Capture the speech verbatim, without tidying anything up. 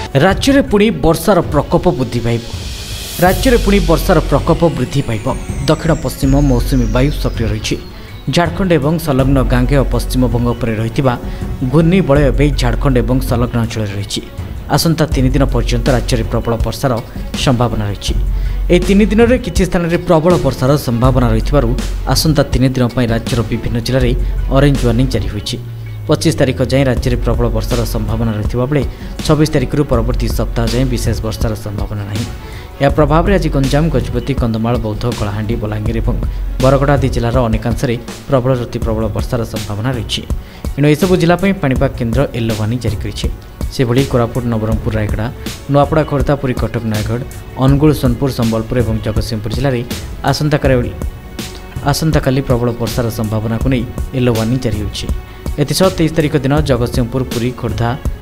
राज्य में पुणी वर्षार प्रकोप वृद्धि पाइब राज्य में पुणी वर्षार प्रकोप वृद्धि पाइब दक्षिण पश्चिम मौसुमी वायु सक्रिय रही झारखंड एवं संलग्न गांगे और पश्चिमबंग पर रही घूर्णी बलय एवं झारखंड एवं संलग्न अंचल रही आसंता तीन दिन पर्यंत राज्य में प्रबल वर्षार संभावना रही ए तीन दिन में किसी स्थान में प्रबल वर्षार संभावना रही आसंता तीन दिन पर राज्यर विभिन्न जिले में ऑरेंज वार्निंग जारी होती पच्चीस तारीख जाए राज्य में प्रबल वर्षार संभावना रही बेले छब्बीस तारीख परवर्ती सप्ताह जाए विशेष वर्षार संभावना नहीं। या प्रभाव में आज गंजाम गजपति कंधमाल बौद्ध कलाहांडी बलांगीर और बरगड़ आदि जिलार अनेकांश प्रबल अति प्रबल वर्षार संभावना रही एणु एसबू जिलापाई पाणीपाग केन्द्र येलो वार्निंग जारी करिछि। सेभଳି कोरापुट नवरंगपुर रायगड़ा नुआपड़ा खोर्धा पुरी कटक नयगढ़ अनुगुल सोनपुर संबलपुर और जगतसिंहपुर जिले में आसंताकाली आसंताकाली प्रबल वर्षार संभावना को नहीं येलो वार्निंग जारी होछि। एथिसह तेईस तारीख दिन जगतसिंहपुर पुरी खोर्धा